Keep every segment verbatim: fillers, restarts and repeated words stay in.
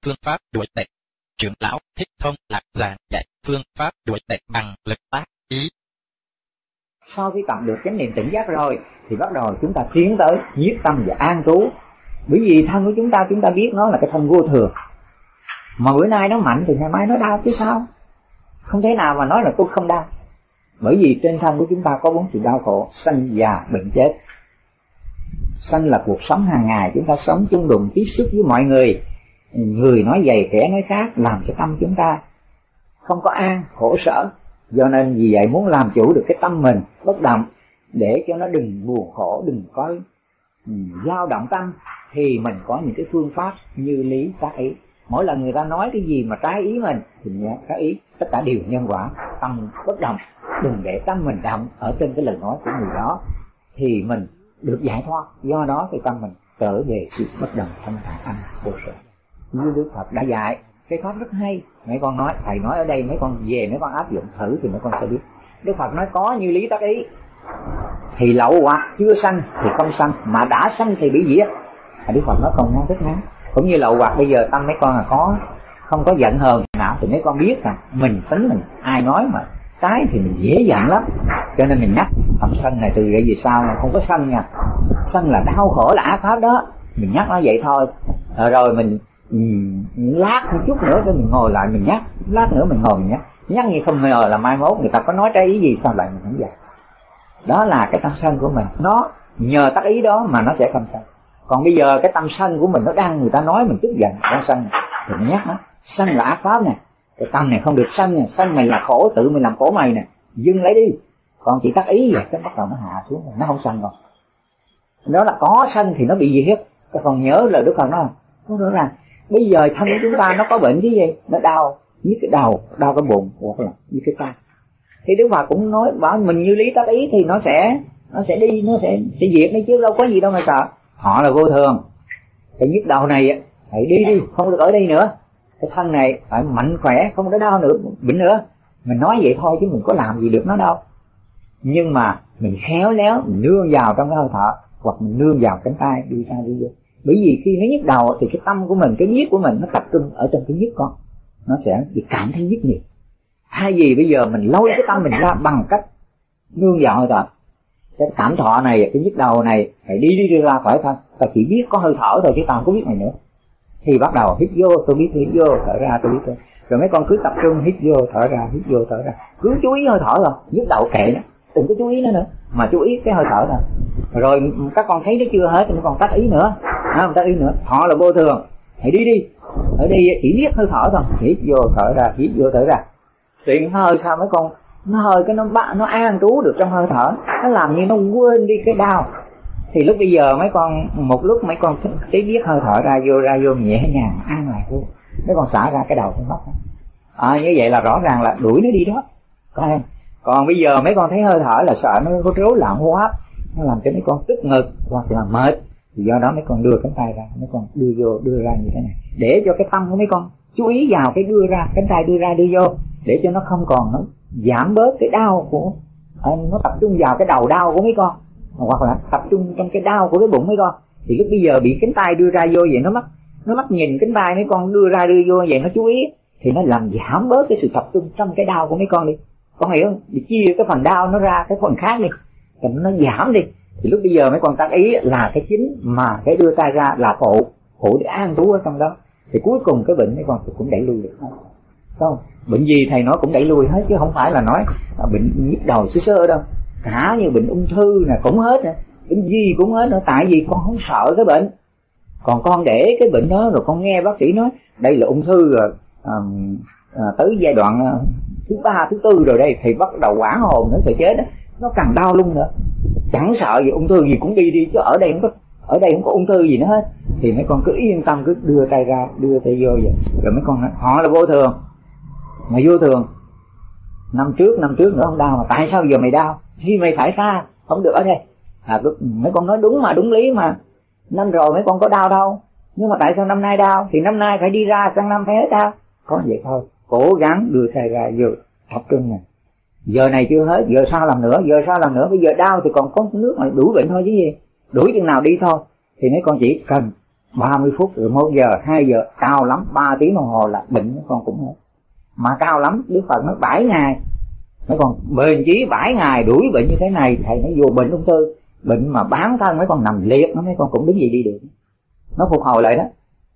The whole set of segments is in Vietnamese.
phương pháp đuổi tịch. Trưởng lão Thích Thông Lạc giảng dạy phương pháp đuổi tịch bằng lực tác ý. Sau khi tập được chánh niệm tỉnh giác rồi thì bắt đầu chúng ta tiến tới nhiếp tâm và an trú. Bởi vì thân của chúng ta chúng ta biết nó là cái thân vô thường, mà bữa nay nó mạnh thì ngày mai nó đau chứ sao. Không thể nào mà nói là tôi không đau. Bởi vì trên thân của chúng ta có bốn sự đau khổ: sanh, già, bệnh, chết. Sanh là cuộc sống hàng ngày, chúng ta sống chung đụng tiếp xúc với mọi người, người nói dày kẻ nói khác, làm cho tâm chúng ta không có an, khổ sở. Do nên vì vậy muốn làm chủ được cái tâm mình bất động, để cho nó đừng buồn khổ, đừng có dao động tâm, thì mình có những cái phương pháp như lý tác ý. Mỗi lần người ta nói cái gì mà trái ý mình thì mình nhớ tác ý, tất cả đều nhân quả, tâm bất động. Đừng để tâm mình động ở trên cái lời nói của người đó, thì mình được giải thoát. Do đó thì tâm mình trở về sự bất động thanh thản âm vô sở. Như Đức Phật đã dạy cái pháp rất hay. Mấy con nói, thầy nói ở đây, mấy con về mấy con áp dụng thử thì mấy con sẽ biết. Đức Phật nói có như lý tác ý, thì lậu hoặc chưa sanh thì không sanh, mà đã sanh thì bị diệt. Đức Phật nói còn ngắn rất ngắn. Cũng như lậu hoặc bây giờ tâm mấy con là có không có giận hờn nào, thì mấy con biết rằng mình tính mình ai nói mà trái thì mình dễ giận lắm. Cho nên mình nhắc tâm sân này từ đây về sau là không có sân nha. Sân là đau khổ, là ác pháp đó. Mình nhắc nó vậy thôi. Rồi, rồi mình um, lát một chút nữa rồi mình ngồi lại mình nhắc, lát nữa mình ngồi mình nhắc. Nhắc như không ngờ là mai mốt người ta có nói trái ý gì sao lại mình không vậy. Đó là cái tâm sân của mình. Nó nhờ tác ý đó mà nó sẽ không sân. Còn bây giờ cái tâm sân của mình nó đang người ta nói mình tức giận, nó sân thì mình nhắc nó, sân là ác pháp nè, cái tâm này không được sân nè, sân mày là khổ, tự mình làm khổ mày nè, dừng lấy đi. Còn chỉ tác ý vậy cái bắt đầu nó hạ xuống, nó không sân rồi. Đó là có sân thì nó bị gì hết. Các con nhớ lời Đức Phật nói không? Nó là bây giờ thân của chúng ta nó có bệnh cái gì, nó đau như cái đầu, đau cái bụng hoặc là như cái tay, thì Đức Phật cũng nói bảo mình như lý tác ý thì nó sẽ nó sẽ đi, nó sẽ sẽ diệt đấy chứ đâu có gì đâu mà sợ. Họ là vô thường. Cái nhức đầu này phải đi đi, không được ở đây nữa. Cái thân này phải mạnh khỏe, không có đau nữa, bệnh nữa. Mình nói vậy thôi chứ mình có làm gì được nó đâu. Nhưng mà mình khéo léo, mình nương vào trong cái hơi thở, hoặc mình nương vào cánh tay đi ra đi vô. Bởi vì khi nó nhức đầu thì cái tâm của mình, cái nhức của mình nó tập trung ở trong cái nhức con, nó sẽ bị cảm thấy nhức nhiều. Hay gì bây giờ mình lôi cái tâm mình ra bằng cách nương vào hơi thở. Cái cảm thọ này, cái nhức đầu này phải đi đi ra khỏi thân. Ta chỉ biết có hơi thở thôi chứ tao không có biết mày nữa. Thì bắt đầu hít vô, tôi biết hít vô, thở ra tôi biết thôi. Rồi mấy con cứ tập trung hít vô, thở ra, hít vô, thở ra. Cứ chú ý hơi thở rồi, nhức đầu kệ nó, đừng có chú ý nó nữa, mà chú ý cái hơi thở thôi. Rồi các con thấy nó chưa hết thì mấy con tắt ý nữa, không tắt ý nữa. Họ là vô thường, hãy đi đi. Ở đây chỉ biết hơi thở thôi, hít vô, thở ra, hít vô, thở ra. Chuyện hơi sao mấy con nó hơi cái nó nó an trú được trong hơi thở, nó làm như nó quên đi cái đau. Thì lúc bây giờ mấy con một lúc mấy con thấy biết hơi thở ra vô ra vô nhẹ nhàng an lại luôn, mấy con xả ra cái đầu con mắt. À, như vậy là rõ ràng là đuổi nó đi đó. Còn, còn bây giờ mấy con thấy hơi thở là sợ nó có rối loạn hô hấp, nó làm cho mấy con tức ngực hoặc là mệt, thì do đó mấy con đưa cánh tay ra, mấy con đưa vô đưa ra như thế này, để cho cái tâm của mấy con chú ý vào cái đưa ra, cánh tay đưa ra đưa vô, để cho nó không còn nó giảm bớt cái đau của à, nó tập trung vào cái đầu đau của mấy con, hoặc là tập trung trong cái đau của cái bụng mấy con. Thì lúc bây giờ bị cánh tay đưa ra vô vậy, nó mắc nó mắc nhìn cánh tay mấy con đưa ra đưa vô vậy, nó chú ý thì nó làm giảm bớt cái sự tập trung trong cái đau của mấy con đi. Con hiểu không? Để chia cái phần đau nó ra cái phần khác đi, thì nó giảm đi. Thì lúc bây giờ mấy con tác ý là cái chính, mà cái đưa tay ra là phụ phụ để an trú ở trong đó. Thì cuối cùng cái bệnh mấy con cũng đẩy lui được không? Không, bệnh gì thầy nói cũng đẩy lui hết, chứ không phải là nói là bệnh nhức đầu sơ sơ đâu. Cả như bệnh ung thư nè cũng hết nè, bệnh gì cũng hết nữa. Tại vì con không sợ cái bệnh, còn con để cái bệnh đó rồi con nghe bác sĩ nói đây là ung thư rồi, à, à, tới giai đoạn à, thứ ba thứ tư rồi đây, thì bắt đầu hoảng hồn nữa, sợ chết đó, nó càng đau lung nữa. Chẳng sợ gì, ung thư gì cũng đi đi chứ ở đây không có ở đây không có ung thư gì nữa hết. Thì mấy con cứ yên tâm, cứ đưa tay ra đưa tay vô vậy. Rồi mấy con nói, họ là vô thường, mà vô thường năm trước năm trước nữa không đau, mà tại sao giờ mày đau? Khi mày phải ra không được ở đây. À, mấy con nói đúng mà, đúng lý mà. Năm rồi mấy con có đau đâu, nhưng mà tại sao năm nay đau? Thì năm nay phải đi ra, sang năm phải hết đau. Có vậy thôi, cố gắng đưa tay ra vô tập trung này. Giờ này chưa hết, giờ sao làm nữa, giờ sao làm nữa? Bây giờ đau thì còn có nước mà đuổi bệnh thôi chứ gì, đuổi chừng nào đi thôi. Thì mấy con chỉ cần ba mươi phút rồi một giờ, hai giờ, cao lắm ba tiếng đồng hồ là bệnh con cũng hết. Mà cao lắm Đức Phật nói bảy ngày, mấy con bền chí bảy ngày đuổi bệnh như thế này. Thầy nói vô bệnh ung thư, bệnh mà bán thân mấy con nằm liệt nó, mấy con cũng đứng dậy đi được, nó phục hồi lại đó.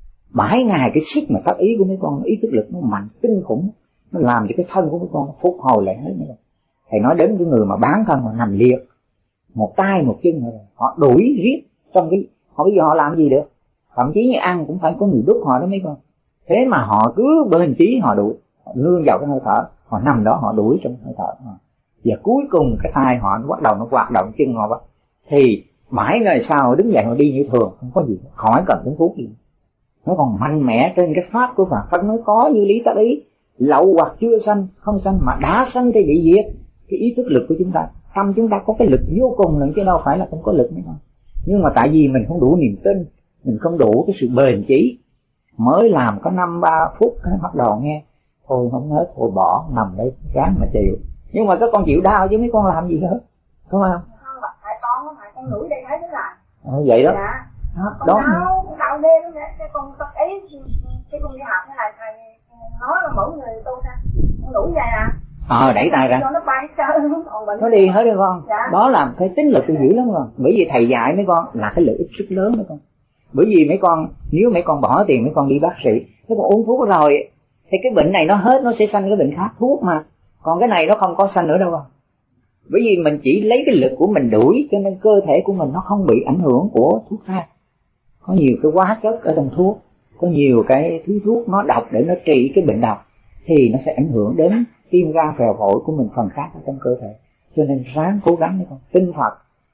Bảy ngày cái sức mà tác ý của mấy con, ý thức lực nó mạnh kinh khủng, nó làm cho cái thân của mấy con nó phục hồi lại hết. Thầy nói đến cái người mà bán thân mà nằm liệt, một tay một chân rồi họ đuổi riết trong cái, họ bây giờ họ làm gì được, thậm chí như ăn cũng phải có người đút họ đó mấy con. Thế mà họ cứ bền chí họ đuổi, họ nương vào cái hơi thở, họ nằm đó họ đuổi trong hơi thở họ. Và cuối cùng cái tay họ nó bắt đầu nó hoạt động, chân họ bắt thì mãi ngày sau họ đứng dậy họ đi như thường, không có gì, khỏi cần uống thuốc gì. Nó còn mạnh mẽ trên cái pháp của Phật. Phật nói có như lý tác ý, lậu hoặc chưa sanh, không sanh mà đã sanh thì bị diệt. Cái ý thức lực của chúng ta, tâm chúng ta có cái lực vô cùng lần chứ đâu phải là không có lực nữa. Nhưng mà tại vì mình không đủ niềm tin, mình không đủ cái sự bền chí, mới làm có năm ba phút bắt đầu nghe thôi không hết, thôi bỏ, nằm đây ráng mà chịu. Nhưng mà các con chịu đau chứ mấy con làm gì hết, đúng không? Không, tại con phải con đuổi đây thấy thế là ừ, vậy đó. Dạ. Đó, con đó. đau, con đau đêm nữa. Cái con tất ý cái con đi học thế này thầy nói là mỗi người tu ra con đuổi vậy à. Ờ đẩy tay ra cho nó bay chơi còn bệnh nó đi hết rồi con. Dạ. Đó là cái tính lực tôi dữ lắm con. Bởi vì thầy dạy mấy con là cái lợi ích rất lớn mấy con. Bởi vì mấy con nếu mấy con bỏ tiền mấy con đi bác sĩ, mấy con uống thuốc rồi thì cái bệnh này nó hết, nó sẽ sanh cái bệnh khác, thuốc mà. Còn cái này nó không có sanh nữa đâu con. Bởi vì mình chỉ lấy cái lực của mình đuổi, cho nên cơ thể của mình nó không bị ảnh hưởng của thuốc khác. Có nhiều cái hóa chất ở trong thuốc, có nhiều cái thứ thuốc nó độc để nó trị cái bệnh độc, thì nó sẽ ảnh hưởng đến tim gan phèo phổi của mình phần khác ở trong cơ thể. Cho nên ráng cố gắng đấy con. Tin Phật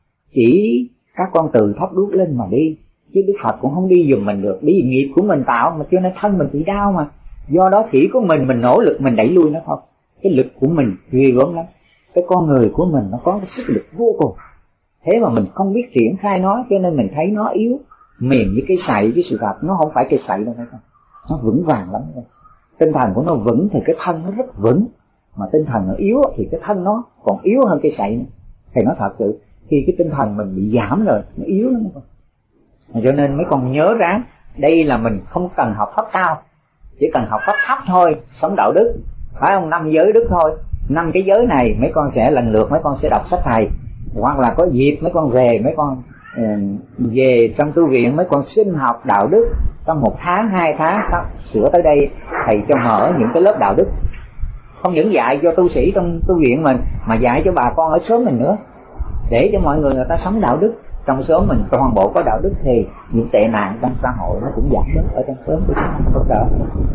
chỉ các con từ thắp đuốc lên mà đi, chứ Đức Phật cũng không đi giùm mình được. Bởi vì nghiệp của mình tạo mà, cho nên thân mình bị đau mà. Do đó chỉ có mình mình nỗ lực mình đẩy lui nó thôi. Cái lực của mình ghê gớm lắm. Cái con người của mình nó có cái sức lực vô cùng, thế mà mình không biết triển khai nó, cho nên mình thấy nó yếu mềm như cái sậy. Cái sự thật nó không phải cái sậy đâu phải không, nó vững vàng lắm. Tinh thần của nó vững thì cái thân nó rất vững, mà tinh thần nó yếu thì cái thân nó còn yếu hơn cái sậy nữa. Thì nó thật sự khi cái tinh thần mình bị giảm rồi nó yếu lắm. Cho nên mấy con nhớ ráng, đây là mình không cần học pháp cao, chỉ cần học pháp thấp thôi, sống đạo đức, phải không? Năm giới đức thôi. Năm cái giới này mấy con sẽ lần lượt mấy con sẽ đọc sách thầy, hoặc là có dịp mấy con về mấy con uh, về trong tu viện mấy con xin học đạo đức trong một tháng hai tháng sau sửa tới đây thầy cho mở những cái lớp đạo đức, không những dạy cho tu sĩ trong tu viện mình mà dạy cho bà con ở xóm mình nữa, để cho mọi người người ta sống đạo đức. Trong xóm mình toàn bộ có đạo đức thì những tệ nạn trong xã hội nó cũng giảm bớt ở trong xóm của chúng ta đỡ.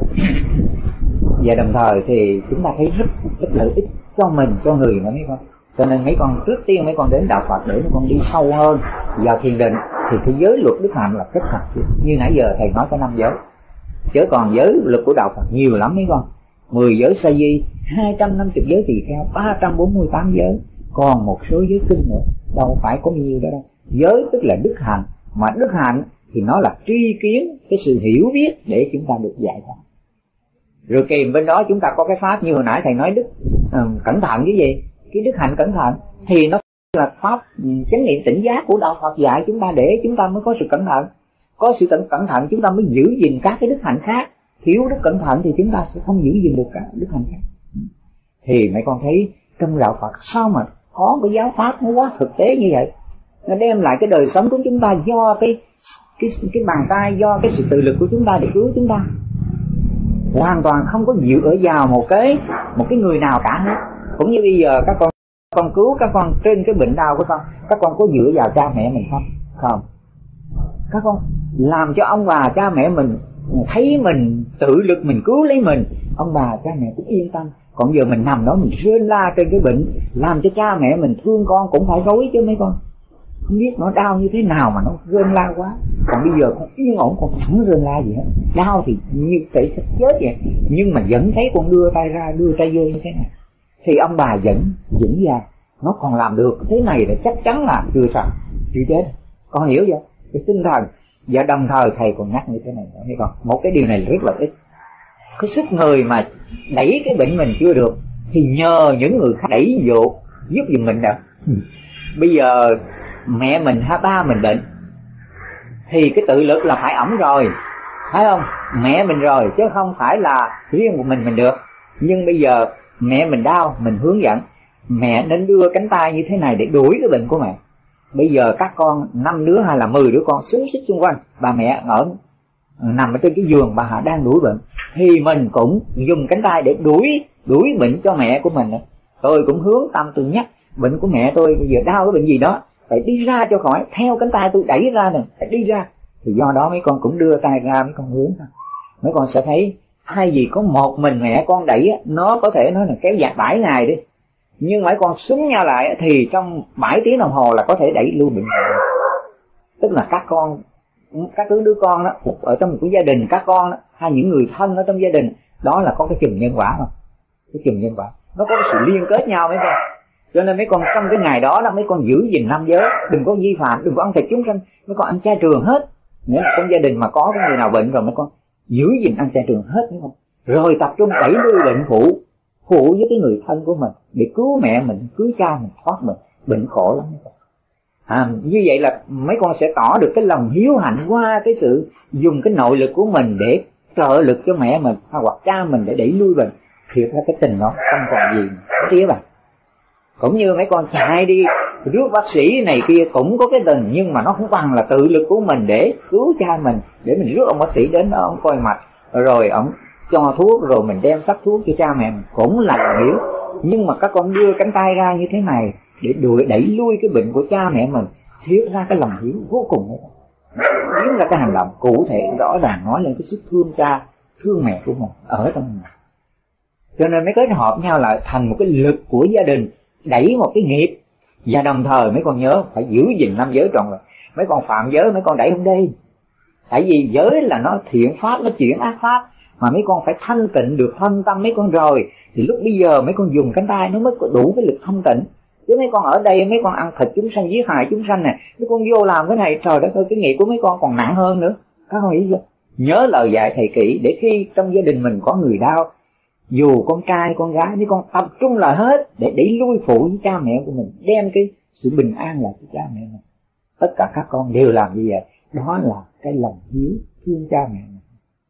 Và đồng thời thì chúng ta thấy rất rất lợi ích cho mình, cho người nữa mấy con. Cho nên mấy con trước tiên mấy con đến đạo Phật để mấy con đi sâu hơn vào thiền định, thì cái giới luật đức hạnh là rất thật. Như nãy giờ thầy nói có năm giới, chứ còn giới luật của đạo Phật nhiều lắm mấy con. Mười giới sa di, hai trăm năm mươi giới tỳ kheo, ba trăm bốn mươi tám giới, còn một số giới kinh nữa, đâu phải có nhiều đó đâu. Giới tức là đức hạnh, mà đức hạnh thì nó là tri kiến, cái sự hiểu biết để chúng ta được giải thoát. Rồi kèm bên đó chúng ta có cái pháp như hồi nãy thầy nói đức uh, cẩn thận cái gì, cái đức hạnh cẩn thận thì nó là pháp chánh niệm tỉnh giác của đạo Phật dạy chúng ta, để chúng ta mới có sự cẩn thận. Có sự cẩn thận chúng ta mới giữ gìn các cái đức hạnh khác. Thiếu đức cẩn thận thì chúng ta sẽ không giữ gìn được các đức hạnh khác. Thì mấy con thấy trong đạo Phật sao mà có cái giáo pháp nó quá thực tế như vậy, nó đem lại cái đời sống của chúng ta do cái cái cái bàn tay, do cái sự tự lực của chúng ta để cứu chúng ta, hoàn toàn không có dựa vào một cái một cái người nào cả hết. Cũng như bây giờ các con con cứu các con trên cái bệnh đau của con, các con có dựa vào cha mẹ mình không? Không. Các con làm cho ông bà cha mẹ mình thấy mình tự lực mình cứu lấy mình, ông bà cha mẹ cũng yên tâm. Còn giờ mình nằm đó mình rên la trên cái bệnh, làm cho cha mẹ mình thương con cũng phải rối chứ mấy con. Không biết nó đau như thế nào mà nó rên la quá. Còn bây giờ con yên ổn, con chẳng rên la gì hết. Đau thì như thể sắp chết vậy, nhưng mà vẫn thấy con đưa tay ra, đưa tay vô như thế này, thì ông bà vẫn vững vàng, nó còn làm được thế này là chắc chắn là chưa sao, chưa chết. Con hiểu chưa? Cái tinh thần. Và đồng thời thầy còn nhắc như thế này nữa, thấy con, một cái điều này rất là ít. Cái sức người mà đẩy cái bệnh mình chưa được thì nhờ những người khác đẩy vô giúp giùm mình được. Bây giờ mẹ mình hay ba mình bệnh thì cái tự lực là phải ổng rồi, phải không? Mẹ mình rồi, chứ không phải là riêng một mình mình được. Nhưng bây giờ mẹ mình đau, mình hướng dẫn mẹ nên đưa cánh tay như thế này để đuổi cái bệnh của mẹ. Bây giờ các con năm đứa hay là mười đứa con xúm xích xung quanh, bà mẹ ở nằm ở trên cái giường bà Hạ đang đuổi bệnh, thì mình cũng dùng cánh tay để đuổi đuổi bệnh cho mẹ của mình. Tôi cũng hướng tâm tôi nhắc bệnh của mẹ tôi bây giờ đau cái bệnh gì đó, phải đi ra cho khỏi, theo cánh tay tôi đẩy ra nè, phải đi ra. Thì do đó mấy con cũng đưa tay ra, mấy con hướng ra, mấy con sẽ thấy thay vì có một mình mẹ con đẩy, nó có thể nói là kéo dài bảy ngày đi, nhưng mấy con súng nhau lại thì trong bảy tiếng đồng hồ là có thể đẩy lui bệnh. Tức là các con, các đứa con đó ở trong một cái gia đình, các con đó, hay những người thân ở trong gia đình đó là có cái chùm nhân quả, không? Cái chùm nhân quả nó có cái sự liên kết nhau mấy con. Cho nên mấy con trong cái ngày đó đó mấy con giữ gìn năm giới, đừng có vi phạm, đừng có ăn thịt chúng sanh, mấy con ăn chay trường hết. Nếu là trong gia đình mà có cái người nào bệnh rồi mấy con giữ gìn ăn chay trường hết, mấy con rồi tập trung đẩy lui bệnh phụ phụ với cái người thân của mình để cứu mẹ mình, cứu cha mình thoát mình bệnh khổ lắm. À, như vậy là mấy con sẽ tỏ được cái lòng hiếu hạnh qua cái sự dùng cái nội lực của mình để trợ lực cho mẹ mình hoặc cha mình để đẩy lui bệnh. Thiệt ra cái tình đó không còn gì tía bà. Cũng như mấy con chạy đi rước bác sĩ này kia cũng có cái tình, nhưng mà nó không bằng là tự lực của mình để cứu cha mình, để mình rước ông bác sĩ đến đó, ông coi mạch rồi ông cho thuốc, rồi mình đem sắc thuốc cho cha mẹ mình, cũng là lòng hiếu. Nhưng mà các con đưa cánh tay ra như thế này để đuổi đẩy lui cái bệnh của cha mẹ mình, thiết ra cái lòng hiếu vô cùng. Biến ra cái hành động cụ thể rõ ràng nói lên cái sức thương cha thương mẹ của mình ở trong mình. Cho nên mới kết hợp nhau lại thành một cái lực của gia đình đẩy một cái nghiệp. Và đồng thời mấy con nhớ phải giữ gìn năm giới trọn vẹn. Mấy con phạm giới mấy con đẩy không đi, tại vì giới là nó thiện pháp, nó chuyển ác pháp, mà mấy con phải thanh tịnh được thân tâm mấy con rồi thì lúc bây giờ mấy con dùng cánh tay nó mới có đủ cái lực thanh tịnh. Chứ mấy con ở đây mấy con ăn thịt chúng sanh, giết hại chúng sanh này, mấy con vô làm cái này, trời đất ơi, cái nghiệp của mấy con còn nặng hơn nữa. Các con nghĩ chưa? Nhớ lời dạy thầy kỹ để khi trong gia đình mình có người đau, dù con trai con gái, mấy con tập trung lại hết để đẩy lui phụ với cha mẹ của mình, đem cái sự bình an lại cho cha mẹ mình. Tất cả các con đều làm như vậy. Đó là cái lòng hiếu thương cha mẹ mình,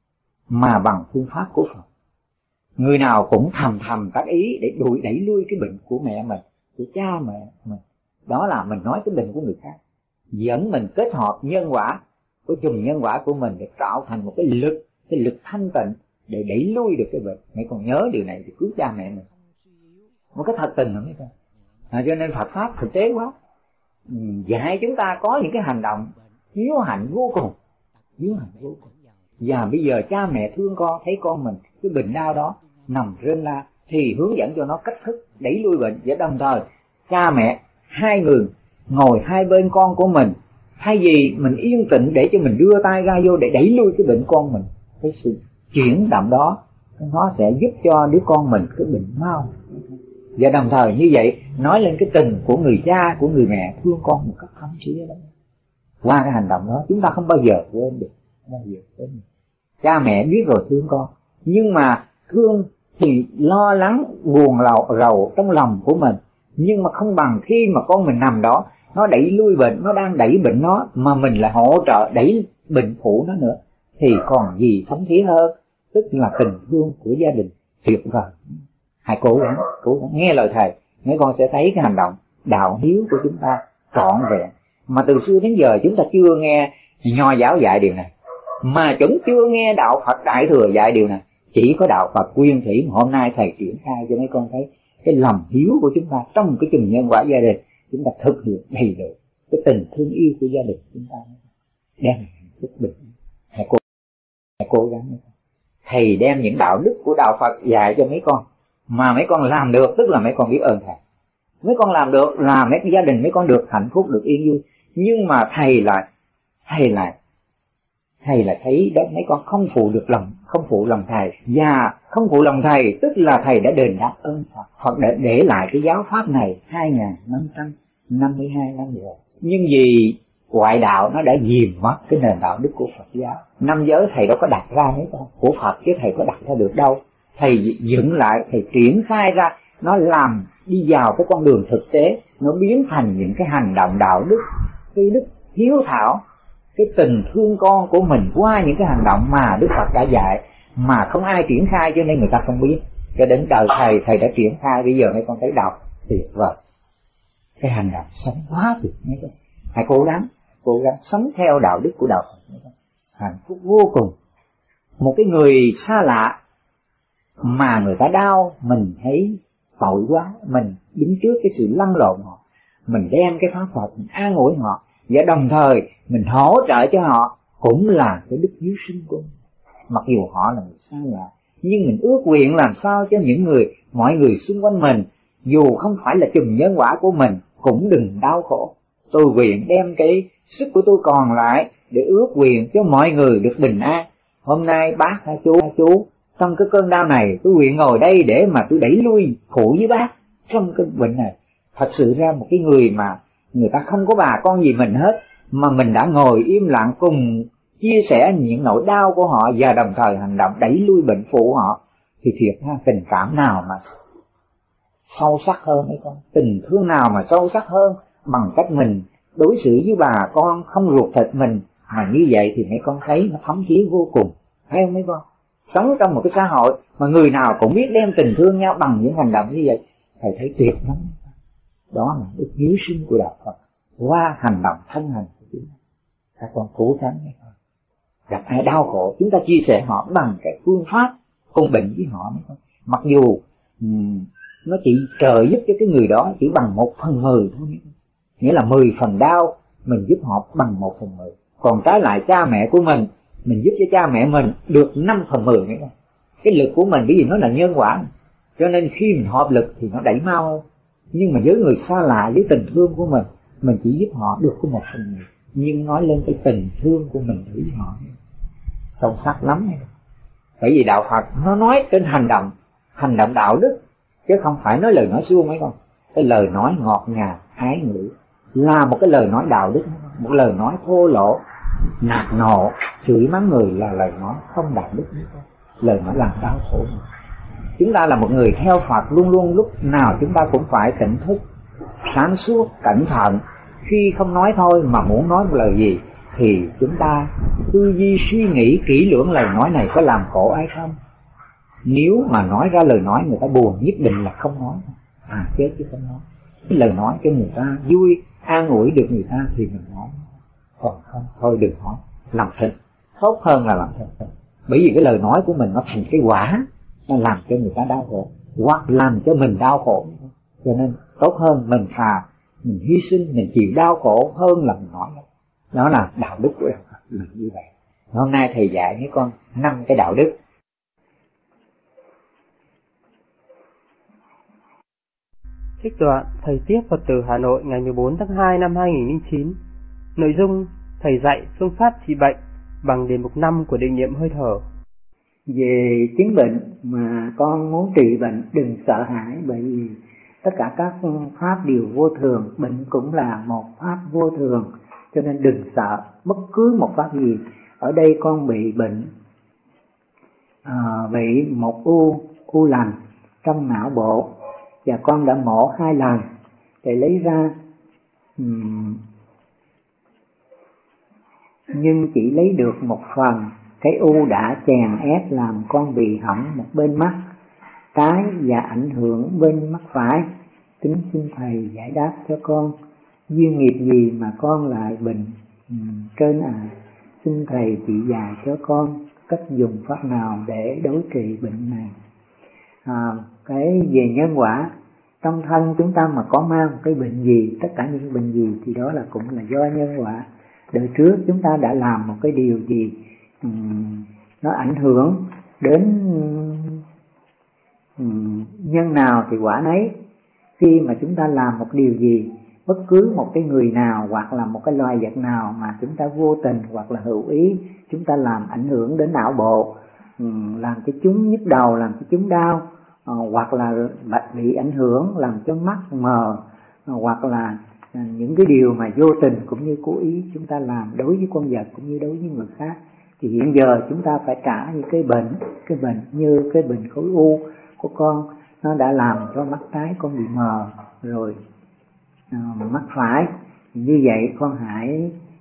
mà bằng phương pháp của Phật. Người nào cũng thầm thầm tác ý để đuổi đẩy lui cái bệnh của mẹ mình, của cha mẹ mình. Đó là mình nói cái bệnh của người khác, dẫn mình kết hợp nhân quả của chùm nhân quả của mình để tạo thành một cái lực, cái lực thanh tịnh để đẩy lui được cái bệnh. Mấy con nhớ điều này thì cứu cha mẹ mình, một cái thật tình. Mấy con à, cho nên Phật pháp thực tế quá, dạy chúng ta có những cái hành động hiếu hạnh vô cùng, hiếu hạnh vô cùng. Và bây giờ cha mẹ thương con, thấy con mình cái bệnh đau đó nằm rên la thì hướng dẫn cho nó cách thức đẩy lui bệnh. Và đồng thời cha mẹ hai người ngồi hai bên con của mình, thay vì mình yên tĩnh để cho mình đưa tay ra vô để đẩy lui cái bệnh con mình, cái sự chuyển động đó nó sẽ giúp cho đứa con mình cái bệnh mau. Và đồng thời như vậy nói lên cái tình của người cha, của người mẹ thương con một cách thấm thía đó. Qua cái hành động đó chúng ta không bao giờ quên được, không bao giờ quên được. Cha mẹ biết rồi thương con, nhưng mà thương thì lo lắng buồn rầu, rầu trong lòng của mình, nhưng mà không bằng khi mà con mình nằm đó, nó đẩy lui bệnh, nó đang đẩy bệnh nó, mà mình lại hỗ trợ đẩy bệnh phụ nó nữa, thì còn gì thấm thía hơn. Tức là tình thương của gia đình tuyệt vời. Hãy cố gắng, cố gắng nghe lời thầy, mấy con sẽ thấy cái hành động đạo hiếu của chúng ta trọn vẹn. Mà từ xưa đến giờ chúng ta chưa nghe Nho giáo dạy điều này, mà chúng chưa nghe đạo Phật Đại Thừa dạy điều này. Chỉ có đạo Phật Nguyên Thủy mà hôm nay thầy triển khai cho mấy con thấy cái lòng hiếu của chúng ta trong cái chùm nhân quả gia đình, chúng ta thực hiện đầy đủ cái tình thương yêu của gia đình chúng ta, đem hạnh phúc bình. Hãy cố, hãy cố gắng. Thầy đem những đạo đức của đạo Phật dạy cho mấy con, mà mấy con làm được, tức là mấy con biết ơn thầy. Mấy con làm được là mấy gia đình mấy con được hạnh phúc, được yên vui. Nhưng mà thầy lại thầy lại thầy lại thấy đó mấy con không phụ được lòng, không phụ lòng thầy. Và không phụ lòng thầy tức là thầy đã đền đáp ơn Phật. Phật đã để lại cái giáo pháp này hai nghìn năm trăm năm mươi hai năm rồi. Nhưng vì ngoại đạo nó đã dìm mất cái nền đạo đức của Phật giáo. Năm giới thầy đâu có đặt ra mấy con của Phật, chứ thầy có đặt ra được đâu. Thầy dựng lại, thầy triển khai ra, nó làm đi vào cái con đường thực tế, nó biến thành những cái hành động đạo đức, cái đức hiếu thảo, cái tình thương con của mình qua những cái hành động mà Đức Phật đã dạy mà không ai triển khai, cho nên người ta không biết. Cho đến đời thầy, thầy đã triển khai, bây giờ mấy con thấy đọc tuyệt vời. Cái hành động sống quá tuyệt mấy con. Hãy cố gắng, cố gắng sống theo đạo đức của đạo Phật. Hạnh phúc vô cùng. Một cái người xa lạ mà người ta đau, mình thấy tội quá, mình đứng trước cái sự lăn lộn họ, mình đem cái pháp Phật mình an ủi họ, và đồng thời mình hỗ trợ cho họ, cũng là cái đức hiếu sinh của mình. Mặc dù họ là người xa lạ, nhưng mình ước nguyện làm sao cho những người, mọi người xung quanh mình, dù không phải là chùm nhân quả của mình, cũng đừng đau khổ. Tôi nguyện đem cái sức của tôi còn lại để ước nguyện cho mọi người được bình an. Hôm nay bác hay chú, hay chú trong cái cơn đau này, tôi nguyện ngồi đây để mà tôi đẩy lui phụ với bác trong cái bệnh này. Thật sự ra một cái người mà người ta không có bà con gì mình hết, mà mình đã ngồi im lặng cùng chia sẻ những nỗi đau của họ và đồng thời hành động đẩy lui bệnh phụ họ, thì thiệt ha, tình cảm nào mà sâu sắc hơn hay không? Tình thương nào mà sâu sắc hơn bằng cách mình đối xử với bà con không ruột thịt mình, mà như vậy thì mấy con thấy nó thấm thía vô cùng, thấy không mấy con? Sống trong một cái xã hội mà người nào cũng biết đem tình thương nhau bằng những hành động như vậy, thầy thấy tuyệt lắm. Đó là đức hiếu sinh của đạo Phật qua hành động thân hành của chúng ta. Các con cố gắng mấy con. Gặp ai đau khổ, chúng ta chia sẻ họ bằng cái phương pháp cùng bệnh với họ mấy con. Mặc dù um, nó chỉ trợ giúp cho cái người đó chỉ bằng một phần mười thôi, nghĩa là mười phần đau mình giúp họ bằng một phần mười. Còn trái lại cha mẹ của mình, mình giúp cho cha mẹ mình được năm phần mười nữa. Cái lực của mình, cái gì nó là nhân quả, cho nên khi mình hợp lực thì nó đẩy mau hơn. Nhưng mà với người xa lạ, với tình thương của mình, mình chỉ giúp họ được có một phần mười. Nhưng nói lên cái tình thương của mình với họ sâu sắc lắm. Bởi vì đạo Phật nó nói trên hành động, hành động đạo đức, chứ không phải nói lời nói suông mấy con. Cái lời nói ngọt ngào, ái ngữ là một cái lời nói đạo đức. Một lời nói thô lỗ, nạt nộ, chửi mắng người là lời nói không đạo đức. Lời nói làm đau khổ. Chúng ta là một người theo Phật, luôn luôn lúc nào chúng ta cũng phải tỉnh thức, sáng suốt, cẩn thận. Khi không nói thôi mà muốn nói một lời gì thì chúng ta tư duy suy nghĩ kỹ lưỡng lời nói này có làm khổ ai không. Nếu mà nói ra lời nói người ta buồn, nhất định là không nói. À chết chứ không nói. Cái lời nói cho người ta vui, an ủi được người ta thì mình nói. Còn không, thôi đừng nói. Làm thịt, tốt hơn là làm thịt. Bởi vì cái lời nói của mình nó thành cái quả, nó làm cho người ta đau khổ, hoặc làm cho mình đau khổ. Cho nên tốt hơn mình thà mình hy sinh, mình chịu đau khổ hơn là mình nói. Đó là đạo đức của đạo Phật là như vậy. Hôm nay thầy dạy mấy con năm cái đạo đức. Trích đoạn thầy tiếp Phật tử Hà Nội ngày mười bốn tháng hai năm hai nghìn không trăm lẻ chín. Nội dung thầy dạy phương pháp trị bệnh bằng đề mục năm của định niệm hơi thở. Về chứng bệnh mà con muốn trị bệnh, đừng sợ hãi, bởi vì tất cả các pháp đều vô thường, bệnh cũng là một pháp vô thường, cho nên đừng sợ bất cứ một pháp gì. Ở đây con bị bệnh, à, bị một u u lành trong não bộ, và con đã mổ hai lần để lấy ra, um, nhưng chỉ lấy được một phần. Cái u đã chèn ép làm con bị hỏng một bên mắt trái và ảnh hưởng bên mắt phải. Kính xin thầy giải đáp cho con, duyên nghiệp gì mà con lại bệnh um, trên à? Xin thầy chỉ dạy cho con cách dùng pháp nào để đối trị bệnh này. À, cái về nhân quả, trong thân chúng ta mà có mang cái bệnh gì, tất cả những bệnh gì thì đó là cũng là do nhân quả. Đời trước chúng ta đã làm một cái điều gì, um, nó ảnh hưởng đến um, nhân nào thì quả nấy. Khi mà chúng ta làm một điều gì, bất cứ một cái người nào hoặc là một cái loài vật nào mà chúng ta vô tình hoặc là hữu ý, chúng ta làm ảnh hưởng đến não bộ, um, làm cho chúng nhức đầu, làm cho chúng đau, uh, hoặc là bị ảnh hưởng làm cho mắt mờ, uh, hoặc là uh, những cái điều mà vô tình cũng như cố ý chúng ta làm đối với con vật cũng như đối với người khác, thì hiện giờ chúng ta phải trả những cái bệnh, cái bệnh như cái bệnh khối u của con, nó đã làm cho mắt trái con bị mờ rồi, uh, mắt phải. Như vậy con hãy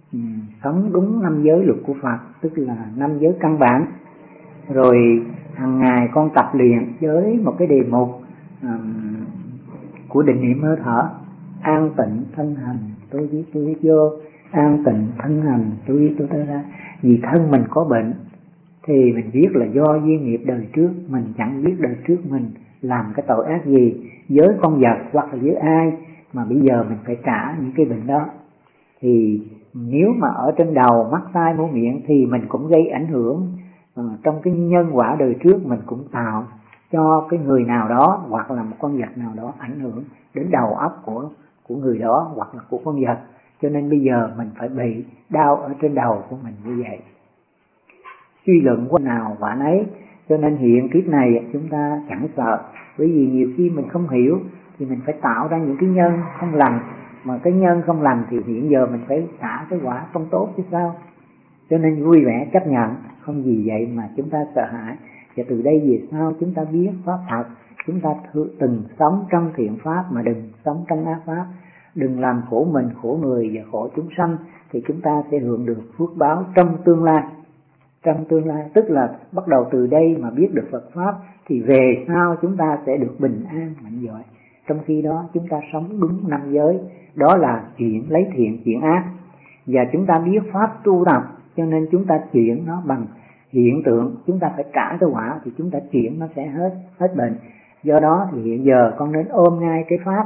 um, sống đúng năm giới luật của Phật, tức là năm giới căn bản. Rồi hàng ngày con tập luyện với một cái đề mục um, của định niệm hơi thở: an tịnh thân hành tôi biết tôi biết vô, an tịnh thân hành tôi biết tôi thở ra. Vì thân mình có bệnh thì mình biết là do duyên nghiệp đời trước, mình chẳng biết đời trước mình làm cái tội ác gì với con vật hoặc là với ai mà bây giờ mình phải trả những cái bệnh đó. Thì nếu mà ở trên đầu, mắt, tai, mũi, miệng thì mình cũng gây ảnh hưởng uh, trong cái nhân quả đời trước, mình cũng tạo cho cái người nào đó hoặc là một con vật nào đó ảnh hưởng đến đầu óc của của người đó hoặc là của con vật. Cho nên bây giờ mình phải bị đau ở trên đầu của mình như vậy. Suy luận của nào quả nấy. Cho nên hiện kiếp này chúng ta chẳng sợ, bởi vì nhiều khi mình không hiểu thì mình phải tạo ra những cái nhân không lành, mà cái nhân không lành thì hiện giờ mình phải trả cái quả không tốt chứ sao. Cho nên vui vẻ chấp nhận, không vì vậy mà chúng ta sợ hãi. Và từ đây về sau chúng ta biết pháp thật, chúng ta từng sống trong thiện pháp mà đừng sống trong ác pháp, đừng làm khổ mình, khổ người và khổ chúng sanh, thì chúng ta sẽ hưởng được phước báo trong tương lai. Trong tương lai tức là bắt đầu từ đây mà biết được Phật pháp thì về sau chúng ta sẽ được bình an mạnh giỏi. Trong khi đó chúng ta sống đúng năm giới, đó là chuyện lấy thiện chuyển ác, và chúng ta biết pháp tu tập, cho nên chúng ta chuyển nó bằng hiện tượng. Chúng ta phải trả cái quả thì chúng ta chuyển nó sẽ hết hết bệnh. Do đó thì hiện giờ con nên ôm ngay cái pháp.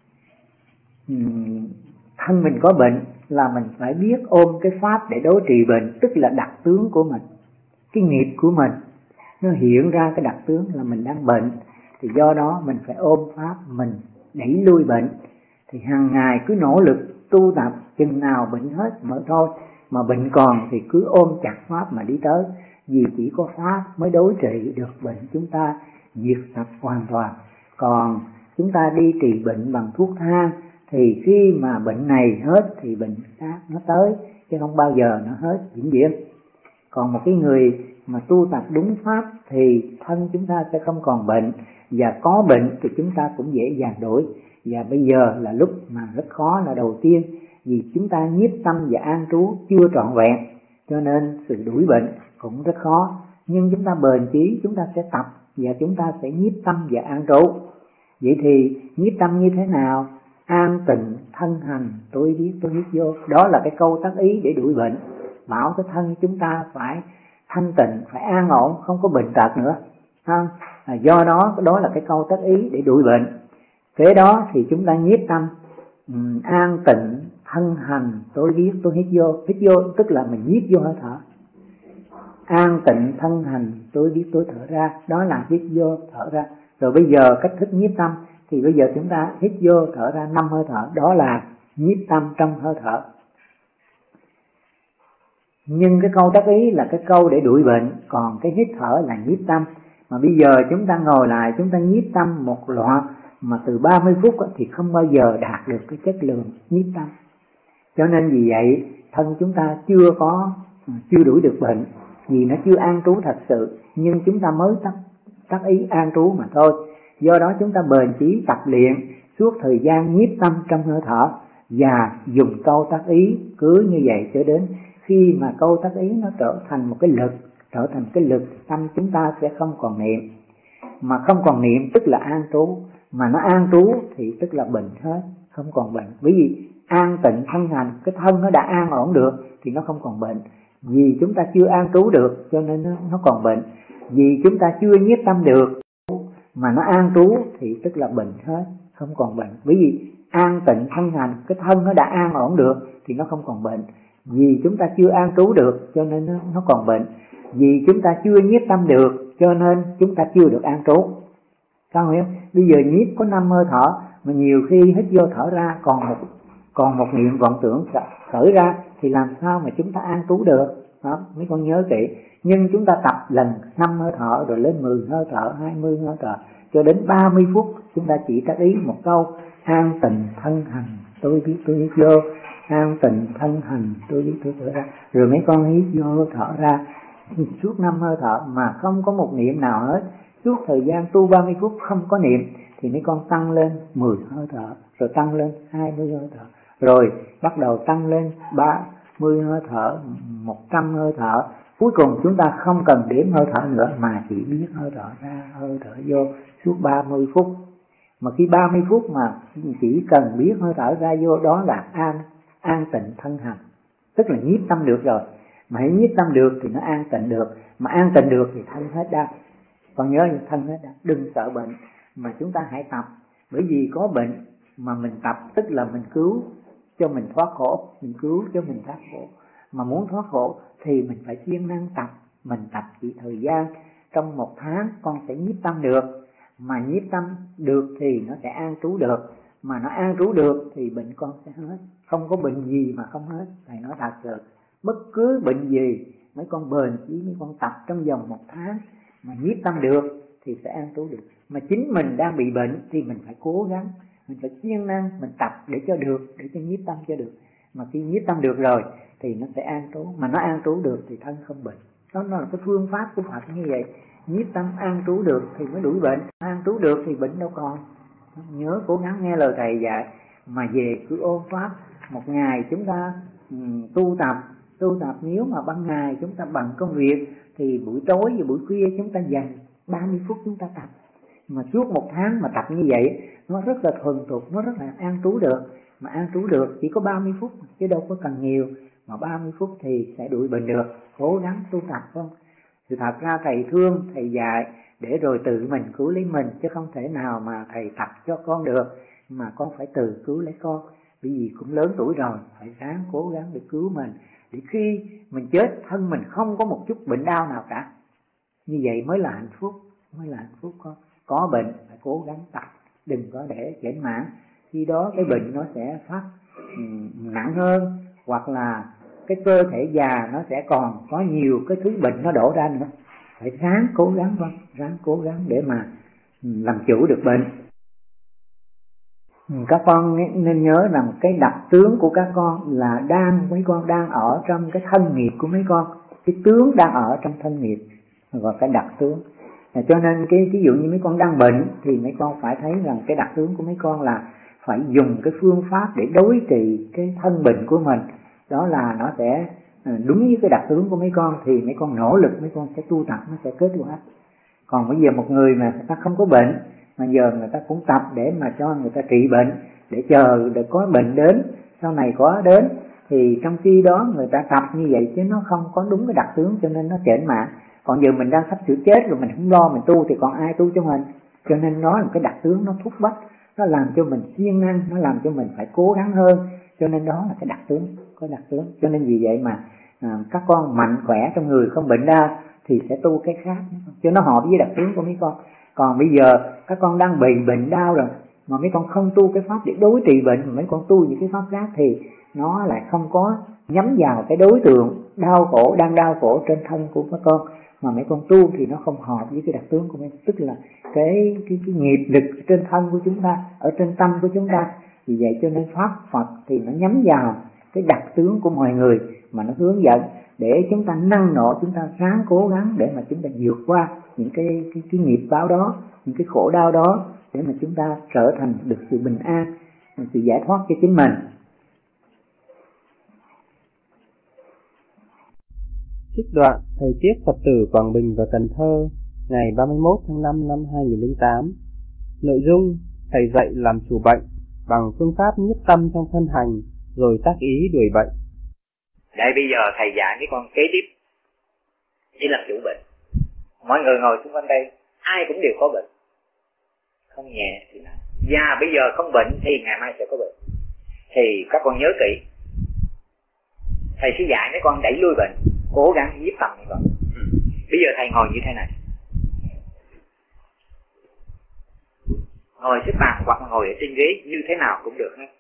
uhm, thân mình có bệnh là mình phải biết ôm cái pháp để đối trị bệnh, tức là đặc tướng của mình, cái nghiệp của mình nó hiện ra cái đặc tướng là mình đang bệnh, thì do đó mình phải ôm pháp mình đẩy lui bệnh. Thì hàng ngày cứ nỗ lực tu tập, chừng nào bệnh hết mới thôi, mà bệnh còn thì cứ ôm chặt pháp mà đi tới, vì chỉ có pháp mới đối trị được bệnh chúng ta diệt sạch hoàn toàn. Còn chúng ta đi trị bệnh bằng thuốc thang thì khi mà bệnh này hết thì bệnh khác nó tới, chứ không bao giờ nó hết vĩnh viễn. Còn một cái người mà tu tập đúng pháp thì thân chúng ta sẽ không còn bệnh, và có bệnh thì chúng ta cũng dễ dàng đổi. Và bây giờ là lúc mà rất khó là đầu tiên, vì chúng ta nhiếp tâm và an trú chưa trọn vẹn, cho nên sự đuổi bệnh cũng rất khó. Nhưng chúng ta bền chí, chúng ta sẽ tập và chúng ta sẽ nhiếp tâm và an trú. Vậy thì nhiếp tâm như thế nào? An tịnh thân hành tôi biết tôi biết vô, đó là cái câu tác ý để đuổi bệnh, bảo cái thân chúng ta phải thanh tịnh, phải an ổn, không có bệnh tật nữa. À, do đó đó là cái câu tác ý để đuổi bệnh. Thế đó thì chúng ta nhiếp tâm, um, an tịnh thân hành tôi biết tôi hít vô. Hít vô tức là mình nhiếp vô hơi thở. An tịnh thân hành tôi biết tôi thở ra, đó là hít vô thở ra. Rồi bây giờ cách thức nhiếp tâm thì bây giờ chúng ta hít vô thở ra năm hơi thở, đó là nhiếp tâm trong hơi thở. Nhưng cái câu tác ý là cái câu để đuổi bệnh, còn cái hít thở là nhiếp tâm. Mà bây giờ chúng ta ngồi lại, chúng ta nhiếp tâm một loạt mà từ ba mươi phút thì không bao giờ đạt được cái chất lượng nhiếp tâm. Cho nên vì vậy thân chúng ta chưa có chưa đuổi được bệnh, vì nó chưa an trú thật sự, nhưng chúng ta mới tác, tác ý an trú mà thôi. Do đó chúng ta bền chí tập luyện suốt thời gian nhiếp tâm trong hơi thở, và dùng câu tác ý cứ như vậy cho đến khi mà câu tác ý nó trở thành một cái lực, trở thành cái lực, tâm chúng ta sẽ không còn niệm. Mà không còn niệm tức là an trú, mà nó an trú thì tức là bệnh hết, không còn bệnh. Bởi vì an tịnh thân hành, cái thân nó đã an ổn được thì nó không còn bệnh. Vì chúng ta chưa an trú được cho nên nó, nó còn bệnh. Vì chúng ta chưa nhiếp tâm được mà nó an trú thì tức là bệnh hết, không còn bệnh. Bởi vì an tịnh thân hành, cái thân nó đã an ổn được thì nó không còn bệnh. Vì chúng ta chưa an trú được cho nên nó, nó còn bệnh. Vì chúng ta chưa nhiếp tâm được cho nên chúng ta chưa được an trú. Sao hiểu? Bây giờ nhiếp có năm hơi thở, mà nhiều khi hít vô thở ra còn một còn một niệm vọng tưởng khởi ra thì làm sao mà chúng ta an trú được? Đó, mấy con nhớ kỹ. Nhưng chúng ta tập lần năm hơi thở rồi lên mười hơi thở, hai mươi hơi thở, cho đến ba mươi phút chúng ta chỉ tác ý một câu an tịnh thân hành tôi biết tôi hít vô, an tịnh thân hành tôi biết tôi thở ra. Rồi mấy con hít vô thở ra suốt năm hơi thở mà không có một niệm nào hết. Suốt thời gian tu ba mươi phút không có niệm thì mấy con tăng lên mười hơi thở, rồi tăng lên hai mươi hơi thở, rồi bắt đầu tăng lên ba mươi hơi thở, một trăm hơi thở. Cuối cùng chúng ta không cần đếm hơi thở nữa mà chỉ biết hơi thở ra, hơi thở vô suốt ba mươi phút. Mà khi ba mươi phút mà chỉ cần biết hơi thở ra vô, đó là an an tịnh thân hành, tức là nhiếp tâm được rồi. Mà hãy nhiếp tâm được thì nó an tịnh được, mà an tịnh được thì thân hết đau. Còn nhớ thân hết đau, đừng sợ bệnh mà chúng ta hãy tập. Bởi vì có bệnh mà mình tập tức là mình cứu cho mình thoát khổ, mình cứu cho mình thoát khổ. Mà muốn thoát khổ thì mình phải siêng năng tập. Mình tập chỉ thời gian trong một tháng con sẽ nhiếp tâm được, mà nhiếp tâm được thì nó sẽ an trú được, mà nó an trú được thì bệnh con sẽ hết. Không có bệnh gì mà không hết. Thầy nói thật sự, bất cứ bệnh gì mấy con bền chỉ mấy con tập trong vòng một tháng mà nhiếp tâm được thì sẽ an trú được. Mà chính mình đang bị bệnh thì mình phải cố gắng, mình phải siêng năng, mình tập để cho được, để cho nhiếp tâm cho được. Mà khi nhiếp tâm được rồi thì nó sẽ an trú, mà nó an trú được thì thân không bệnh. Đó là cái phương pháp của Phật như vậy. Nhiếp tâm an trú được thì mới đuổi bệnh, an trú được thì bệnh đâu còn. Nhớ cố gắng nghe lời thầy dạy mà về cứ ôn pháp. Một ngày chúng ta um, tu tập, tu tập nếu mà ban ngày chúng ta bận công việc thì buổi tối và buổi khuya chúng ta dành ba mươi phút chúng ta tập. Mà suốt một tháng mà tập như vậy nó rất là thuần thục, nó rất là an trú được. Mà an trú được chỉ có ba mươi phút chứ đâu có cần nhiều, mà ba mươi phút thì sẽ đuổi bệnh được. Cố gắng tu tập không. Thì thật ra thầy thương, thầy dạy để rồi tự mình cứu lấy mình, chứ không thể nào mà thầy tập cho con được, mà con phải tự cứu lấy con. Bởi vì cũng lớn tuổi rồi, phải ráng cố gắng để cứu mình, để khi mình chết thân mình không có một chút bệnh đau nào cả. Như vậy mới là hạnh phúc, mới là hạnh phúc. Con có bệnh phải cố gắng tập, đừng có để chểnh mãn. Khi đó cái bệnh nó sẽ phát um, nặng hơn, hoặc là cái cơ thể già nó sẽ còn có nhiều cái thứ bệnh nó đổ ra nữa. Phải ráng cố gắng con, ráng cố gắng để mà làm chủ được bệnh. Các con nên nhớ rằng cái đặc tướng của các con là đang mấy con đang ở trong cái thân nghiệp của mấy con, cái tướng đang ở trong thân nghiệp, gọi cái đặc tướng. Cho nên cái ví dụ như mấy con đang bệnh thì mấy con phải thấy rằng cái đặc tướng của mấy con là phải dùng cái phương pháp để đối trị cái thân bệnh của mình. Đó là nó sẽ đúng với cái đặc tướng của mấy con thì mấy con nỗ lực, mấy con sẽ tu tập, nó sẽ kết quả. Còn bây giờ một người mà người ta không có bệnh mà giờ người ta cũng tập để mà cho người ta trị bệnh, để chờ để có bệnh đến, sau này có đến, thì trong khi đó người ta tập như vậy chứ nó không có đúng cái đặc tướng, cho nên nó chểnh mãn. Còn giờ mình đang sắp sửa chết rồi mình không lo mình tu thì còn ai tu cho mình. Cho nên nó là cái đặc tướng nó thúc bách, nó làm cho mình siêng năng, nó làm cho mình phải cố gắng hơn. Cho nên đó là cái đặc tướng, có đặc tướng. Cho nên vì vậy mà à, các con mạnh khỏe trong người không bệnh đau thì sẽ tu cái khác cho nó hợp với đặc tướng của mấy con. Còn bây giờ các con đang bị bệnh đau rồi mà mấy con không tu cái pháp để đối trị bệnh, mà mấy con tu những cái pháp khác thì nó lại không có nhắm vào cái đối tượng đau khổ, đang đau khổ trên thân của các con, mà mấy con tu thì nó không hợp với cái đặc tướng của mình, tức là cái cái, cái nghiệp lực trên thân của chúng ta, ở trên tâm của chúng ta. Vì vậy cho nên pháp Phật thì nó nhắm vào cái đặc tướng của mọi người mà nó hướng dẫn để chúng ta năng nổ, chúng ta ráng cố gắng để mà chúng ta vượt qua những cái cái, cái nghiệp báo đó, những cái khổ đau đó, để mà chúng ta trở thành được sự bình an, sự giải thoát cho chính mình. Trích đoạn Thầy Tiếp Phật tử Quảng Bình và Cần Thơ ngày ba mươi mốt tháng năm năm hai nghìn lẻ tám. Nội dung: Thầy dạy làm chủ bệnh bằng phương pháp nhiếp tâm trong thân hành, rồi tác ý đuổi bệnh. Đây bây giờ thầy dạy mấy con kế tiếp chỉ làm chủ bệnh. Mọi người ngồi xung quanh đây ai cũng đều có bệnh, không nhẹ thì nặng. Và bây giờ không bệnh thì ngày mai sẽ có bệnh. Thì các con nhớ kỹ, thầy sẽ dạy mấy con đẩy lui bệnh, cố gắng nhiếp tâm mấy con. ừ. Bây giờ thầy ngồi như thế này, ngồi xếp bằng hoặc ngồi ở trên ghế như thế nào cũng được hết.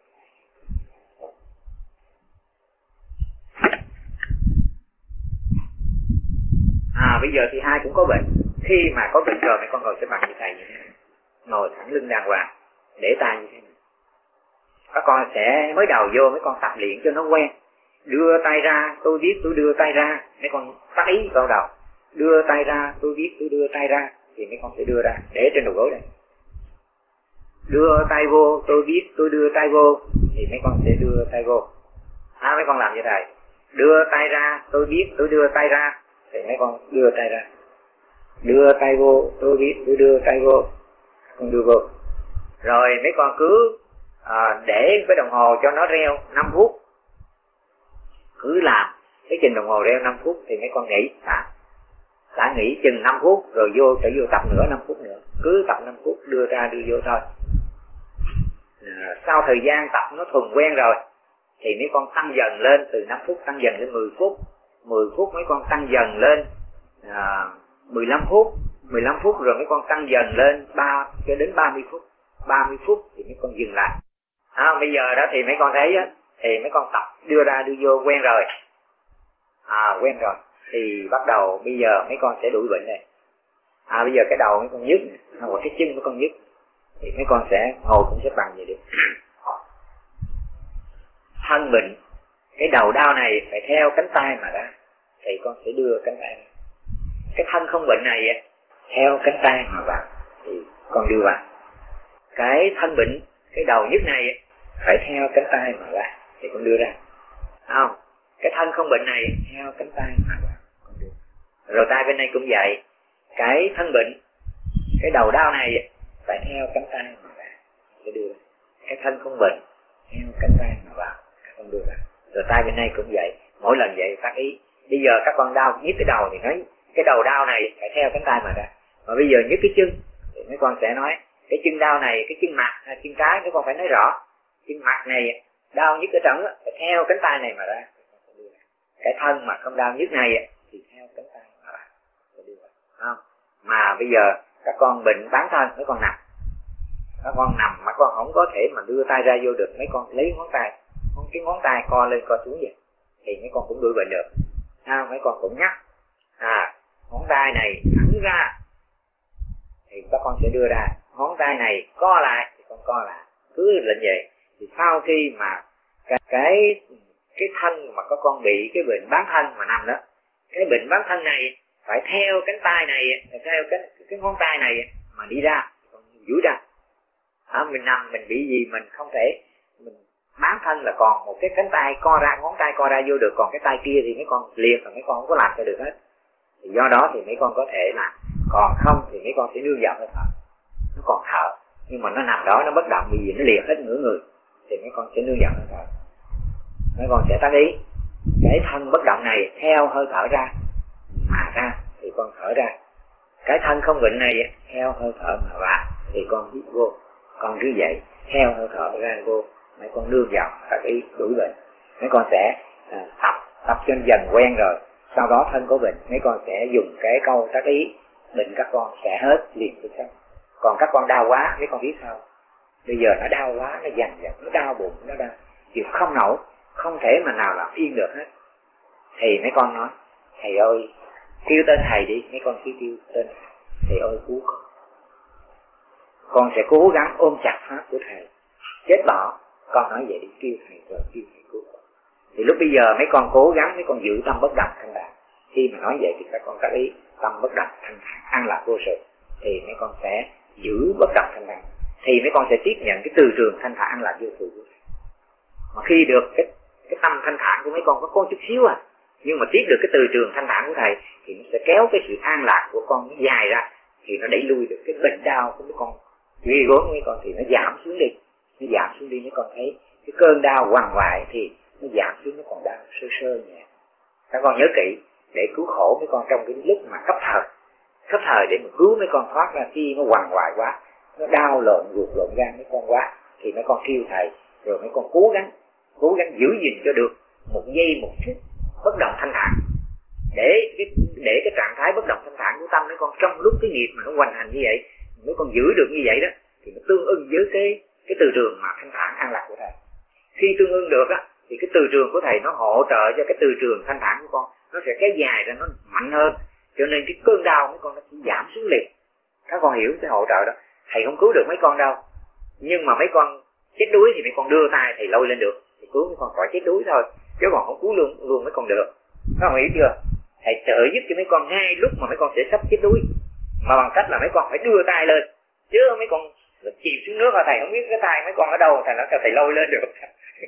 À bây giờ thì ai cũng có bệnh. Khi mà có bệnh rồi mấy con ngồi xếp bằng như thầy như thế này, ngồi thẳng lưng đàng hoàng, để tay như thế này. Các con sẽ mới đầu vô mấy con tập luyện cho nó quen. Đưa tay ra, tôi biết tôi đưa tay ra, mấy con tác ý vào đầu. Đưa tay ra, tôi biết tôi đưa tay ra, thì mấy con sẽ đưa ra, để trên đầu gối đây. Đưa tay vô, tôi biết tôi đưa tay vô, thì mấy con sẽ đưa tay vô. À mấy con làm như thầy. đưa tay ra, tôi biết tôi đưa tay ra, thì mấy con đưa tay ra. Đưa tay vô, tôi biết tôi đưa tay vô, con đưa vô. Rồi mấy con cứ à, để cái đồng hồ cho nó reo năm phút. Cứ làm cái chừng đồng hồ reo năm phút thì mấy con nghỉ. À, đã nghỉ chừng năm phút rồi vô sẽ vô tập nữa năm phút nữa. Cứ tập năm phút đưa ra đưa vô thôi. À, sau thời gian tập nó thuần quen rồi thì mấy con tăng dần lên, từ năm phút tăng dần lên mười phút, mười phút mấy con tăng dần lên à, mười lăm phút, mười lăm phút rồi mấy con tăng dần lên ba cho đến ba mươi phút, ba mươi phút thì mấy con dừng lại. À, bây giờ đó thì mấy con thấy á, thì mấy con tập đưa ra đưa vô quen rồi, à quen rồi thì bắt đầu bây giờ mấy con sẽ đuổi bệnh này. À bây giờ cái đầu mấy con nhức này, hoặc cái chân mấy con nhức thì mấy con sẽ ngồi cũng sẽ bằng vậy được. Thân bệnh, cái đầu đau này phải theo cánh tay mà ra thì con sẽ đưa cánh tay ra. Cái thân không bệnh này theo cánh tay mà vào thì con đưa vào. Cái thân bệnh, cái đầu nhức này phải theo cánh tay mà ra thì con đưa ra. Không, cái thân không bệnh này theo cánh tay mà vào con đưa. Rồi tay bên này cũng vậy. Cái thân bệnh, cái đầu đau này phải theo cánh tay mà ra để đưa ra. Cái thân không bệnh theo cánh tay mà vào con đưa ra. Rồi tay bên này cũng vậy. Mỗi lần vậy phát ý. Bây giờ các con đau nhức cái đầu thì nói cái đầu đau này phải theo cánh tay mà ra. Mà bây giờ nhức cái chân thì mấy con sẽ nói cái chân đau này, cái chân mặt hay chân trái, các con phải nói rõ. Chân mặt này đau nhức ở trỏng phải theo cánh tay này mà ra. Cái thân mà không đau nhức này thì theo cánh tay mà ra. Không? Mà bây giờ các con bệnh bán thân, mấy con nằm, các con nằm mà con không có thể mà đưa tay ra vô được, mấy con lấy ngón tay, cái ngón tay co lên co xuống vậy thì mấy con cũng đuổi bệnh được. À, mấy con cũng nhắc à ngón tay này thẳng ra thì các con sẽ đưa ra, ngón tay này co lại thì con co lại, cứ lệnh vậy. Thì sau khi mà cái cái, cái thân mà các con bị cái bệnh bán thân mà nằm đó, cái bệnh bán thân này phải theo cánh tay này, phải theo cái cái ngón tay này mà đi ra, còn duỗi ra. À, mình nằm mình bị gì mình không thể mình bán thân là còn một cái cánh tay co ra, ngón tay co ra vô được, còn cái tay kia thì mấy con liệt và mấy con không có làm cho được hết. Thì do đó thì mấy con có thể là còn không thì mấy con sẽ nương vào hơi thở, nó còn thở nhưng mà nó nằm đó nó bất động vì nó liệt hết nửa người thì mấy con sẽ nương vào hơi thở. Mấy con sẽ tác ý cái thân bất động này theo hơi thở ra mà ra thì con thở ra, cái thân không bệnh này theo hơi thở mà vào thì con hít vô, con cứ vậy theo hơi thở ra vô, mấy con nương vào tác ý đuổi bệnh. Mấy con sẽ à, tập tập cho dần quen rồi, sau đó thân có bệnh mấy con sẽ dùng cái câu tác ý, bệnh các con sẽ hết liền với xong. Còn các con đau quá mấy con biết sao, bây giờ nó đau quá, nó dằn dặt, nó đau bụng, nó đau chịu không nổi, không thể mà nào làm yên được hết thì mấy con nói thầy ơi kêu tên thầy đi. Mấy con kêu kêu tên thầy ơi cứu con, con sẽ cố gắng ôm chặt pháp của thầy, chết bỏ. Con nói vậy đi, kêu thầy rồi kêu thầy cứu con. Thì lúc bây giờ mấy con cố gắng, mấy con giữ tâm bất động thanh thản. Khi mà nói vậy thì các con các ý tâm bất động thanh thản, an lạc vô sự thì mấy con sẽ giữ bất động thanh thản, thì mấy con sẽ tiếp nhận cái từ trường thanh thản an lạc vô sự của thầy. Mà khi được cái cái tâm thanh thản của mấy con có con chút xíu à, nhưng mà tiếp được cái từ trường thanh thản của thầy thì nó sẽ kéo cái sự an lạc của con nó dài ra, thì nó đẩy lui được cái bệnh đau của mấy con ghê gớm mấy con, thì nó giảm xuống đi, nó giảm xuống đi. Mấy con thấy cái cơn đau hoàng hoại thì nó giảm xuống, nó còn đau sơ sơ nhẹ. Các con nhớ kỹ để cứu khổ mấy con trong cái lúc mà cấp thời, cấp thời để mà cứu mấy con thoát ra. Khi nó hoàng hoại quá, nó đau lộn ruột lộn gan mấy con quá thì mấy con kêu thầy, rồi mấy con cố gắng cố gắng giữ gìn cho được một giây một phút bất động thanh thản, để để cái trạng thái bất động thanh thản của tâm mấy con trong lúc cái nghiệp mà nó hoành hành như vậy, mấy con giữ được như vậy đó thì nó tương ưng với cái cái từ trường mà thanh thản an lạc của thầy. Khi tương ưng được á thì cái từ trường của thầy nó hỗ trợ cho cái từ trường thanh thản của con, nó sẽ kéo dài ra, nó mạnh hơn, cho nên cái cơn đau mấy con nó chỉ giảm xuống liền. Các con hiểu cái hỗ trợ đó. Thầy không cứu được mấy con đâu, nhưng mà mấy con chết đuối thì mấy con đưa tay thầy lôi lên được thì cứu mấy con khỏi chết đuối thôi, chứ còn không cứu luôn luôn mấy con được. Các con hiểu chưa? Thầy trợ giúp cho mấy con ngay lúc mà mấy con sẽ sắp chết đuối, mà bằng cách là mấy con phải đưa tay lên, chứ mấy con chìm xuống nước là thầy không biết cái tay mấy con ở đâu, thầy nói cho thầy lôi lên được.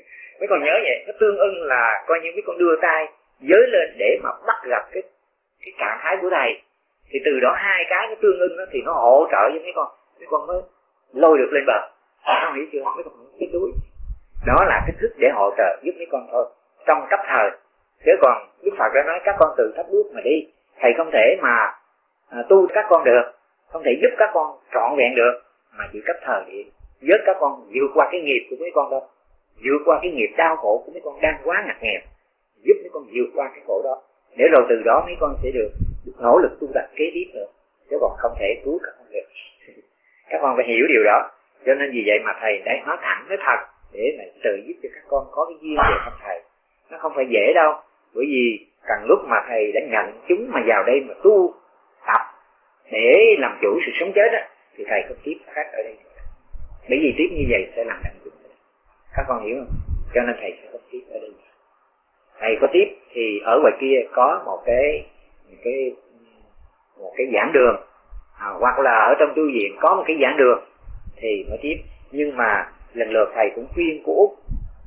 mấy con nhớ vậy, nó tương ưng là coi như mấy con đưa tay giới lên để mà bắt gặp cái cái trạng thái của thầy, thì từ đó hai cái nó tương ưng đó thì nó hỗ trợ với mấy con, mấy con mới lôi được lên bờ. Không hiểu chưa? Mấy con cái đuối đó là cái thức để hỗ trợ giúp mấy con thôi trong cấp thời. Chứ còn Đức Phật đã nói các con từ thấp bước mà đi, thầy không thể mà à, tu các con được, không thể giúp các con trọn vẹn được, mà chỉ cấp thời để giúp các con vượt qua cái nghiệp của mấy con đâu, vượt qua cái nghiệp đau khổ của mấy con đang quá ngặt nghèo, giúp mấy con vượt qua cái khổ đó, để rồi từ đó mấy con sẽ được, được nỗ lực tu tập kế tiếp nữa, chứ còn không thể cứu các con được. Các con phải hiểu điều đó. Cho nên vì vậy mà thầy đã nói thẳng nói thật để mà tự giúp cho các con có cái duyên về thăm thầy. Nó không phải dễ đâu, bởi vì càng lúc mà thầy đã nhận chúng mà vào đây mà tu tập để làm chủ sự sống chết á, thì thầy có tiếp khách ở đây. Bởi vì tiếp như vậy sẽ làm đặng chúng. Các con hiểu không? Cho nên thầy sẽ không tiếp ở đây. Thầy có tiếp thì ở ngoài kia có một cái một cái một cái giảng đường, à, hoặc là ở trong tu viện có một cái giảng đường thì mới tiếp. Nhưng mà lần lượt thầy cũng khuyên cô Út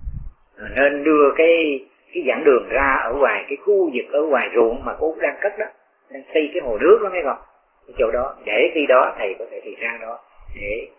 à, nên đưa cái cái giảng đường ra ở ngoài cái khu vực ở ngoài ruộng mà cô Út đang cất đó, đang xây cái hồ nước đó mấy con, cái chỗ đó, để khi đó thầy có thể thì ra đó để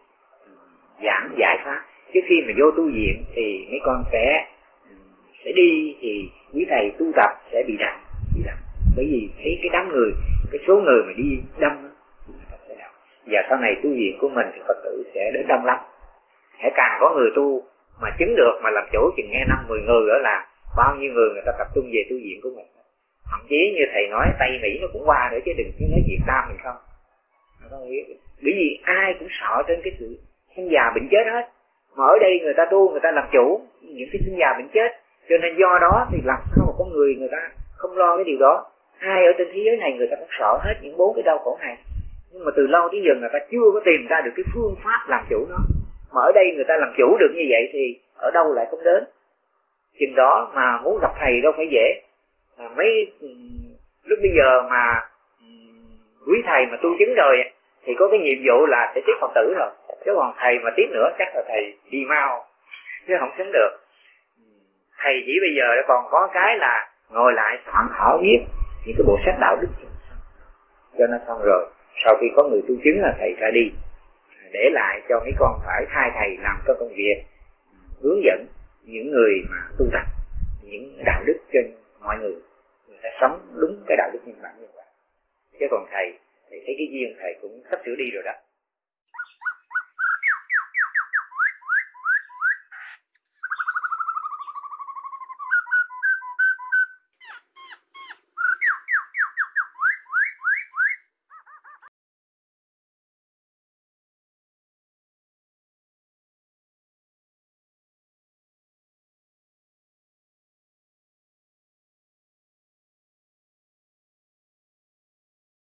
giảng giải pháp. Trước khi mà vô tu viện thì mấy con sẽ sẽ đi thì quý thầy tu tập sẽ bị đậm, bị đậm. Bởi vì thấy cái đám người, cái số người mà đi đông sẽ đậm. Và sau này tu viện của mình thì Phật tử sẽ đến đông lắm. Hãy càng có người tu mà chứng được mà làm chủ chừng nghe năm mười người đó là bao nhiêu người người ta tập trung về tu viện của mình. Thậm chí như thầy nói Tây Mỹ nó cũng qua nữa chứ đừng cứ nói Việt Nam mình không. Không biết. Bởi vì ai cũng sợ trên cái sự sinh già bệnh chết hết. Mà ở đây người ta tu, người ta làm chủ những cái sinh già bệnh chết. Cho nên do đó thì làm sao mà có người người ta không lo cái điều đó. Ai ở trên thế giới này người ta cũng sợ hết những bốn cái đau khổ này. Nhưng mà từ lâu tới giờ người ta chưa có tìm ra được cái phương pháp làm chủ nó. Mà ở đây người ta làm chủ được như vậy thì ở đâu lại không đến. Chừng đó mà muốn gặp thầy đâu phải dễ. À, mấy lúc bây giờ mà quý thầy mà tu chứng rồi thì có cái nhiệm vụ là sẽ tiếp Phật tử rồi. Chứ còn thầy mà tiếp nữa chắc là thầy đi mau, chứ không xứng được. Thầy chỉ bây giờ còn có cái là ngồi lại soạn thảo viết những cái bộ sách đạo đức cho nó xong rồi. Sau khi có người tu chứng là thầy ra đi, để lại cho mấy con phải thay thầy làm cái công việc hướng dẫn những người mà tu tập những đạo đức trên mọi người, người ta sống đúng cái đạo đức nhân bản như vậy. Chứ còn thầy thầy thấy cái duyên thầy cũng sắp sửa đi rồi đó.